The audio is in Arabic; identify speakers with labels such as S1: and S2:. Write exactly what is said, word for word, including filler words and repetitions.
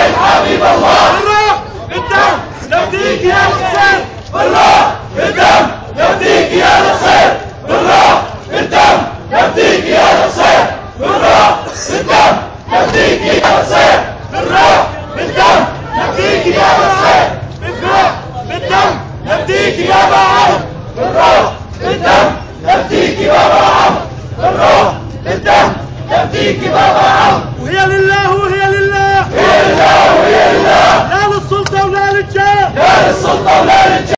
S1: الحسين حبيب الله. بالروح بالدم نفديك يا حسين. بالروح بالدم نفديك يا حسين. بالروح بالدم نفديك يا حسين. بالروح بالدم نفديك يا حسين. بالروح بالدم نفديك يا حسين. بالروح بالدم نفديك يا بعض. بالروح بالدم نفديك يا بعض. بالروح بالدم نفديك يا بعض.
S2: وهي لله وهي لله.
S1: هي لله وهي لله.
S2: لا للسلطة ولا للجاه.
S1: لا للسلطة ولا للجاه.